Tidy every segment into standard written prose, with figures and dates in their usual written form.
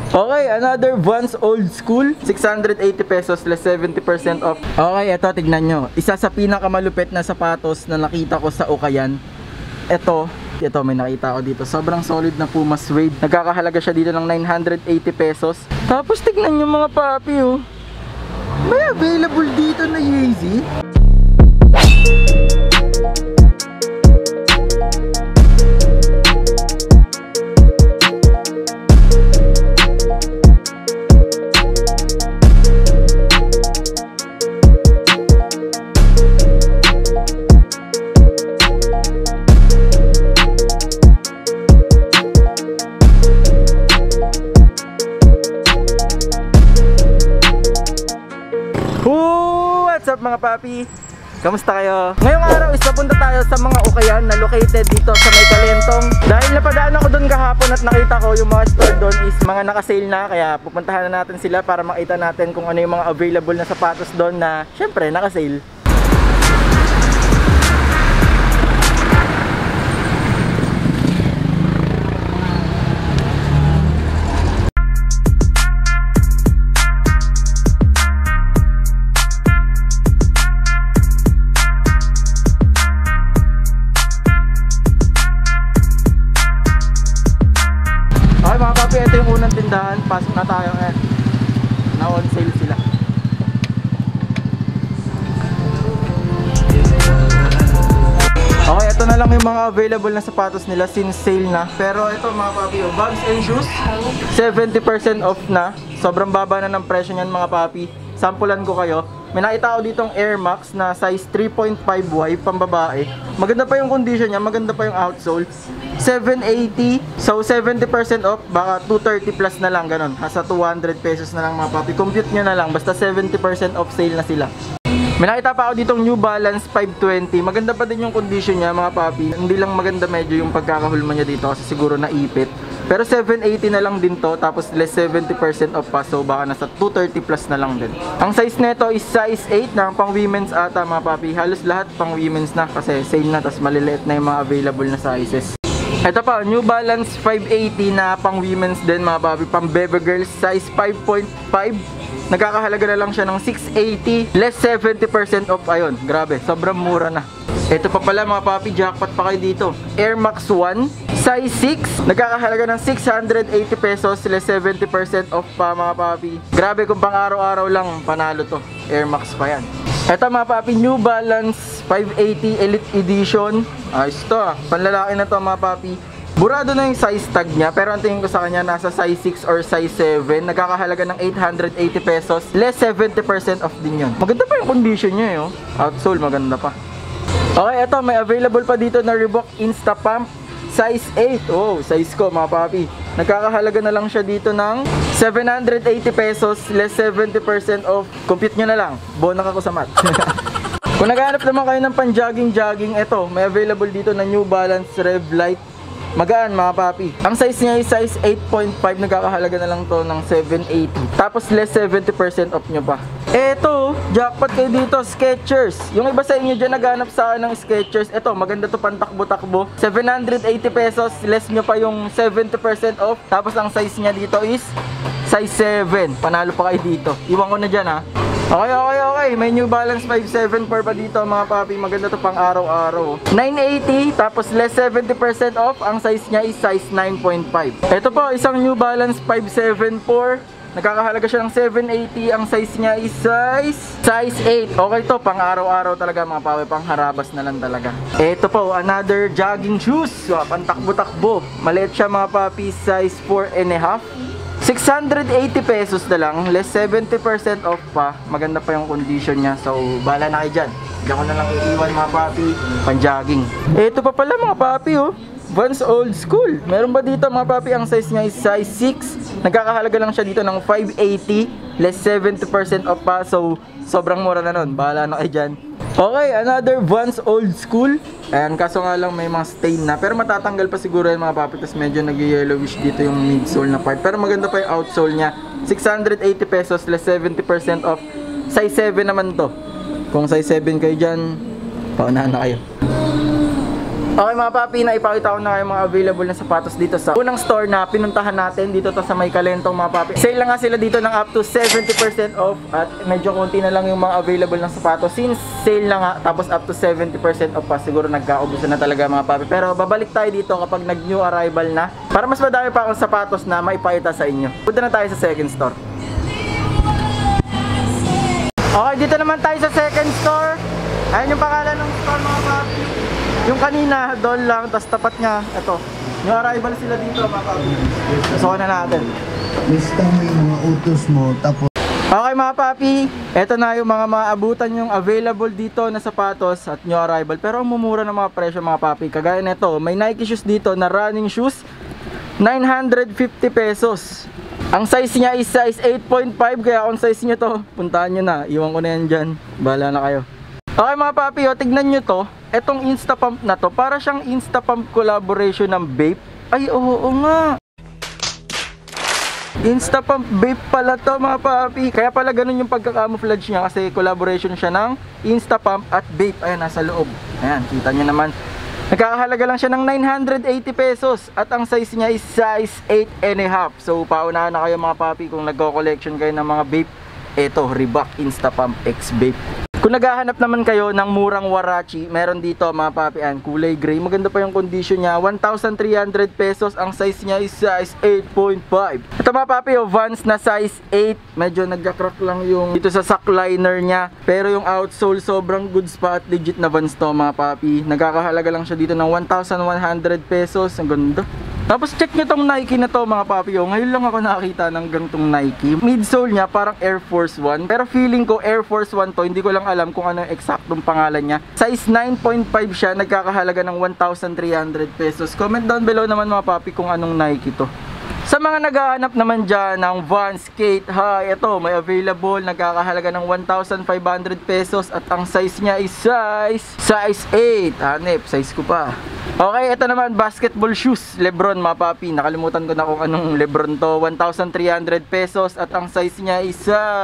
Okay, another Vans Old School, 680 pesos less 70% off. Okay, eto tignan nyo. Isa sa pinakamalupit na sapatos na nakita ko sa Ukayan. Ito may nakita ko dito. Sobrang solid na Puma Suede. Nagkakahalaga siya dito ng 980 pesos. Tapos tignan nyo mga papi oh. May available dito na Yeezy. What's up mga papi? Kamusta kayo? Ngayong araw is papunta tayo sa mga Ukayan na located dito sa May Kalentong. Dahil napadaan ako doon kahapon at nakita ko yung mga store doon is mga naka-sale na. Kaya pupuntahan na natin sila para makita natin kung ano yung mga available na sapatos doon na syempre naka-sale. Ito yung unang tindahan, pasok na tayo ngayon. Na on sale sila. Okay, ito na lang yung mga available na sapatos nila since sale na. Pero ito mga papi, bags and shoes 70% off na. Sobrang baba na ng presyo niyan mga papi. Sampulan ko kayo. May nakita ako ditong Air Max na size 3.5Y pambabae. Maganda pa yung condition niya, maganda pa yung outsole. 780, so 70% off, baka 230 plus na lang, ganon. Nasa 200 pesos na lang mga papi. Compute nyo na lang, basta 70% off sale na sila. May nakita pa ako ditong New Balance 520. Maganda pa din yung condition niya mga papi. Hindi lang maganda medyo yung pagkakahulma niya dito kasi siguro naipit. Pero 780 na lang din to, tapos less 70% off pa, so baka nasa 230 plus na lang din. Ang size nito is size 8 na pang women's ata mga papi. Halos lahat pang women's na kasi sale na, tapos maliliit na yung mga available na sizes. Ito pa, New Balance 580 na pang women's din mga papi, pang baby girls, size 5.5. Nagkakahalaga na lang siya ng 680, less 70% off. Ayun, grabe, sobrang mura na. Ito pa pala mga papi, jackpot pa kayo dito. Air Max 1, size 6, nagkakahalaga ng 680 pesos, less 70% off pa mga papi. Grabe, kung pang araw-araw lang, panalo to. Air Max pa yan. Ito mga papi, New Balance 580 Elite Edition. Ayos to ah, panlalaki na to mga papi. Burado na yung size tag niya, pero ang tingin ko sa kanya nasa size 6 or size 7. Nagkakahalaga ng 880 pesos, less 70% off din yun. Maganda pa yung condition niya eh, oh. Outsole maganda pa. Okay, ito may available pa dito na Reebok Insta Pump size 8. Oh, size ko mga papi. Nagkakahalaga na lang siya dito ng 780 pesos, less 70% off. Compute nyo na lang, bonus ako sa math. Kung naghahanap naman kayo ng pan-jogging, ito may available dito na New Balance Rev Lite. Magaan mga papi. Ang size niya ay size 8.5, nagkakahalaga na lang to ng 780. Tapos less 70% off nyo pa. Eto, jackpot kayo dito, Skechers. Yung iba sa inyo dyan naghanap sa akin ng Skechers. Eto, maganda to pantakbo-takbo. 780 pesos, less nyo pa yung 70% off. Tapos ang size niya dito is size 7. Panalo pa kayo dito. Iwan ko na dyan ha. Okay. May New Balance 574 pa dito mga papi. Maganda to pang araw-araw. 980, tapos less 70% off. Ang size niya is size 9.5. Ito po, isang New Balance 574. Nagkakahalaga siya ng 780. Ang size niya is size 8. Okay to, pang araw-araw talaga mga papi. Pang harabas na lang talaga. Ito po, another jogging shoes. Pantakbo-takbo. Maliit siya mga papi. Size 4.5. 680 pesos na lang, less 70% off pa. Maganda pa yung condition niya. So, bahala na kayo dyan. Diyan ko na lang iiwan mga papi, pan-jogging. Ito pa pala mga papi oh, Vans Old School. Meron ba dito mga papi, ang size niya is size 6. Nagkakahalaga lang siya dito ng 580, less 70% off pa. So, sobrang mura na nun. Bahala na kayo dyan. Okay, another Vans Old School. Ayan, kaso nga lang may mga stain na. Pero matatanggal pa siguro yan mga papi. Tapos medyo nag-yellowish dito yung midsole na part. Pero maganda pa yung outsole niya. 680 pesos, less 70% off. Size 7 naman to. Kung size 7 kayo dyan, paunahan na kayo. Okay mga papi, naipakita ko na kayo mga available na sapatos dito sa unang store na pinuntahan natin. Dito to sa May Kalentong mga papi. Sale lang nga sila dito ng up to 70% off. At medyo konti na lang yung mga available na sapatos. Since sale na nga, tapos up to 70% off pa, siguro nagkaubusan na talaga mga papi. Pero babalik tayo dito kapag nag new arrival na, para mas madami pa akong sapatos na maipakita sa inyo. Punta na tayo sa second store. Okay, dito naman tayo sa second store. Ayan yung pangalan ng store mga papi. Yung kanina, doon lang, tapos tapat niya, ito. Yung arrival sila dito mga papi. Susukan na natin. Lista mo yung mga utos mo, tapos... Okay mga papi, ito na yung mga maabutan yung available dito na sapatos at new arrival. Pero ang mumura ng mga presyo mga papi. Kagaya nito, may Nike shoes dito na running shoes, 950 pesos. Ang size niya is size 8.5, kaya kung size niyo to, puntahan nyo na. Iwan ko na yan dyan. Bahala na kayo. Okay mga papi, tignan nyo to. Etong Instapump na to, para siyang Instapump collaboration ng Bape. Ay, oo nga. Instapump Bape pala to mga papi. Kaya pala ganun yung pagka-camouflage niya, kasi collaboration siya ng Instapump at Bape. Ayan, nasa loob. Ayan, kita nyo naman. Nagkakahalaga lang siya ng 980 pesos at ang size niya is size 8.5. So paunahan na kayo mga papi kung nagko-collection kayo ng mga Bape. Ito, Reebok Instapump X Bape. Kung naghahanap naman kayo ng murang Warachi, meron dito mga papi, kulay gray. Maganda pa yung condition niya. 1,300 pesos. Ang size niya is size 8.5. Ito mga papi, Vans na size 8. Medyo nagka-crack lang yung dito sa sock liner niya. Pero yung outsole sobrang goods pa at legit na Vans to mga papi. Nagkakahalaga lang siya dito ng 1,100 pesos. Ang ganda. Tapos check nyo tong Nike na to mga papi. Ngayon lang ako nakakita ng gantong Nike. Midsole niya parang Air Force 1. Pero feeling ko Air Force 1 to. Hindi ko lang alam kung ano yung eksaktong pangalan niya. Size 9.5 siya. Nagkakahalaga ng 1,300 pesos. Comment down below naman mga papi kung anong Nike to. Sa mga naghahanap naman dyan ng Vans Skate High, ito may available, nagkakahalaga ng 1,500 pesos at ang size niya is size 8. Hanep, size ko pa. Okay, ito naman basketball shoes, Lebron mga papi. Nakalimutan ko na kung anong Lebron to. 1,300 pesos at ang size niya is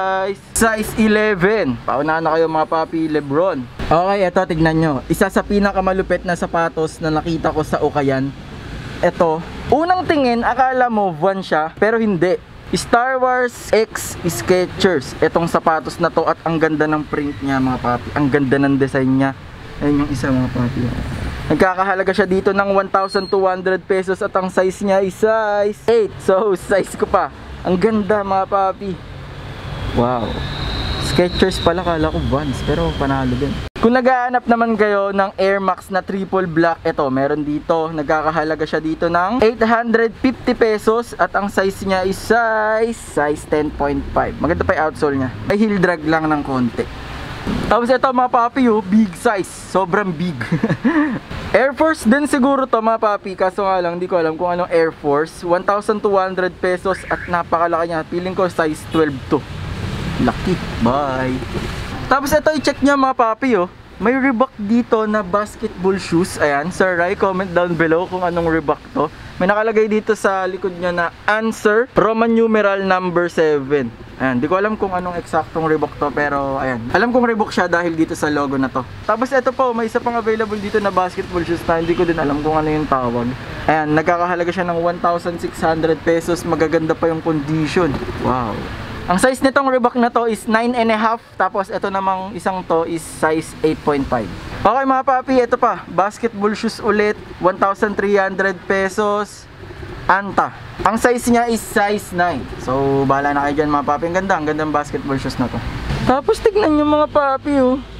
size 11. Paunahan na kayo mga papi, Lebron. Okay, ito tignan nyo. Isa sa pinakamalupit na sapatos na nakita ko sa Ukayan. Ito, unang tingin akala mo Vans siya, pero hindi. Star Wars X Skechers. Itong sapatos na to at ang ganda ng print niya mga papi. Ang ganda ng design niya. Ayun yung isa mga papi. Nagkakahalaga siya dito ng 1,200 pesos at ang size niya is size 8. So size ko pa. Ang ganda mga papi. Wow. Skechers pala, kala ko Vans, pero panalo din. Kung naghahanap naman kayo ng Air Max na triple black, ito meron dito. Nagkakahalaga siya dito ng 850 pesos at ang size niya is size 10.5. Maganda pa yung outsole niya. May heel drag lang ng konti. Tapos ito mga papi, big size. Sobrang big. Air Force din siguro to mga papi. Kaso nga lang, hindi ko alam kung anong Air Force. 1,200 pesos at napakalaki niya. Feeling ko size 12 to. Lucky. Bye. Tapos ito, i-check nyo mga papi, may Reebok dito na basketball shoes. Ayan, Sir Rai, comment down below kung anong Reebok to. May nakalagay dito sa likod niya na answer, Roman numeral number 7. Ayan, di ko alam kung anong eksaktong Reebok to, pero ayan. Alam kong Reebok siya dahil dito sa logo na to. Tapos ito po, may isa pang available dito na basketball shoes na hindi ko din alam kung ano yung tawag. Ayan, nagkakahalaga siya ng 1,600 pesos. Magaganda pa yung condition. Wow. Ang size nitong Reebok na to is 9.5. Tapos ito namang isang to is size 8.5. Okay mga papi, ito pa, basketball shoes ulit, 1,300 pesos. Anta. Ang size niya is size 9. So bahala na kayo dyan mga papi. Ang gandang basketball shoes na to. Tapos tignan nyo mga papi,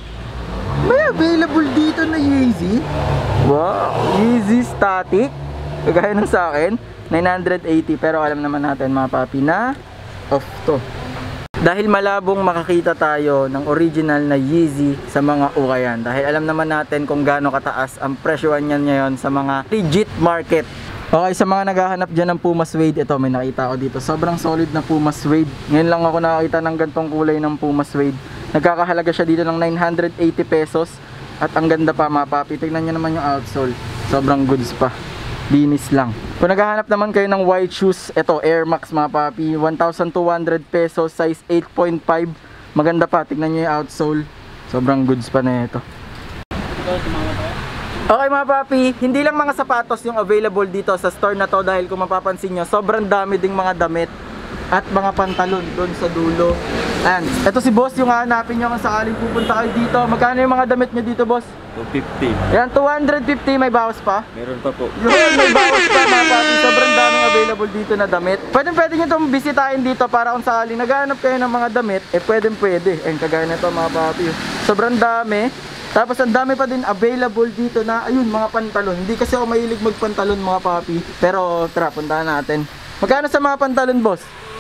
may available dito na Yeezy. Wow, Yeezy static. Kagaya ng sa akin, 980. Pero alam naman natin mga papi na off to. Dahil malabong makakita tayo ng original na Yeezy sa mga Ukayan. Dahil alam naman natin kung gaano kataas ang presyoan niyan ngayon sa mga legit market. Okay, sa mga naghahanap dyan ng Puma Suede, ito may nakita ako dito. Sobrang solid na Puma Suede. Ngayon lang ako nakakita ng gantong kulay ng Puma Suede. Nagkakahalaga siya dito ng 980 pesos. At ang ganda pa mga papi. Tignan nyo naman yung outsole. Sobrang goods pa. Linis lang. Kung naghahanap naman kayo ng white shoes, ito Air Max mga papi, 1,200 pesos, size 8.5. Maganda pa, tignan nyo yung outsole. Sobrang goods pa na ito. Okay mga papi, hindi lang mga sapatos yung available dito sa store na to dahil kung mapapansin nyo, sobrang dami ding mga damit at mga pantalon doon sa dulo. Ayan, ito si boss yung hanapin nyo kung sakaling pupunta kayo dito. Magkano yung mga damit nyo dito boss? 250. Ayan, 250, may bawas pa? Meron pa po. Yun, may bawas pa mga papi. Sobrang daming available dito na damit. Pwede nyo itong bisitahin dito para kung sakaling naghahanap kayo ng mga damit, pwede. Ayun, kagaya na ito mga papi. Sobrang dami. Tapos ang dami pa din available dito na, ayun, mga pantalon. Hindi kasi ako mahilig magpantalon mga papi. Pero tara, puntahan natin. Magkano sa mga pantalon boss?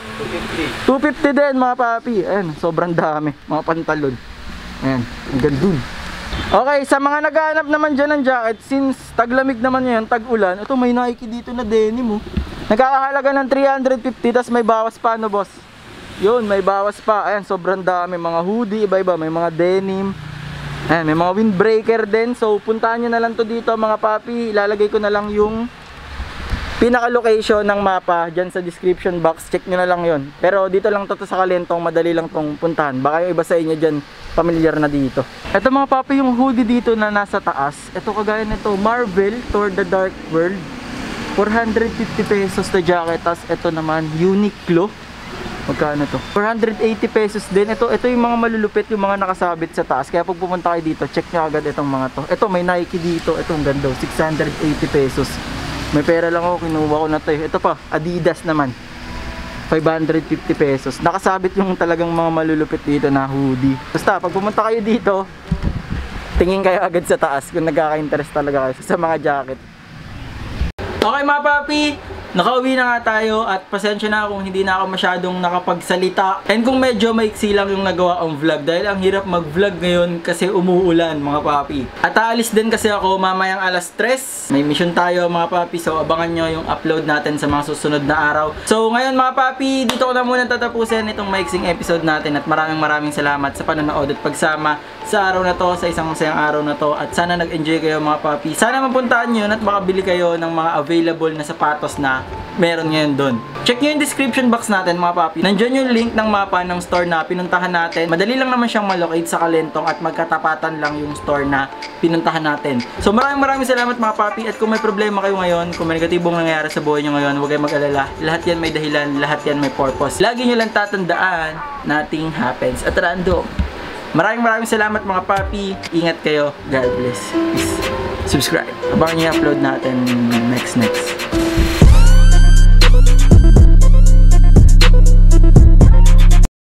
250 din mga papi. Ayan, sobrang dami mga pantalon. Ayan, ang gandun. Okay, sa mga naghahanap naman dyan ng jacket, since taglamig naman yan, tag-ulan, ito may Nike dito na denim oh. Nagkakahalaga ng 350, tas may bawas pa no boss? Yun, may bawas pa. Ayan, sobrang dami. Mga hoodie, iba-iba. May mga denim. Ayan, may mga windbreaker din. So, puntahan nyo na lang to dito mga papi. Ilalagay ko na lang yung pinaka-location ng mapa dyan sa description box. Check nyo na lang yon. Pero dito lang to sa Kalentong. Madali lang tong puntahan. Baka yung iba sa inyo dyan, familiar na dito. Ito mga papi, yung hoodie dito na nasa taas. Ito kagaya nito, Marvel Thor the Dark World. 450 pesos na jacket. Tapos ito naman, Uniqlo. Magkano to? 480 pesos din. Ito yung mga malulupit, yung mga nakasabit sa taas. Kaya pag pumunta kayo dito, check nyo agad itong mga to. Ito may Nike dito. Itong ganda, 680 pesos. May pera lang ako, kinuha ko na to. Ito pa, Adidas naman. 550 pesos. Nakasabit yung talagang mga malulupit dito na hoodie. Basta, pag pumunta kayo dito, tingin kayo agad sa taas kung nagkaka-interest talaga kayo sa mga jacket. Okay mga papi, nakauwi na nga tayo at pasensya na kung hindi na ako masyadong nakapagsalita. And kung medyo maiksi lang yung nagawa ang vlog dahil ang hirap mag-vlog ngayon kasi umuulan mga papi. At aalis din kasi ako mamayang alas 3. May mission tayo mga papi, so abangan nyo yung upload natin sa mga susunod na araw. So ngayon mga papi, dito ko na muna tatapusin itong maiksing episode natin at maraming salamat sa panonood at pagsama sa araw na to, sa isang masayang araw na to. At sana nag-enjoy kayo mga papi. Sana mapuntahan nyo at makabili kayo ng mga available na sapatos na meron ngayon doon. Check nyo yung description box natin mga papi. Nandiyan yung link ng mapa ng store na pinuntahan natin. Madali lang naman siyang malocate sa Kalentong at magkatapatan lang yung store na pinuntahan natin. So maraming salamat mga papi. At kung may problema kayo ngayon, kung may negatibong nangyayari sa buhay nyo ngayon, huwag kayong mag-alala. Lahat yan may dahilan, lahat yan may purpose. Lagi nyo lang tatandaan, nothing happens at random. Maraming salamat mga papi. Ingat kayo. God bless. Peace. Subscribe. Abangan nyo yung upload natin next.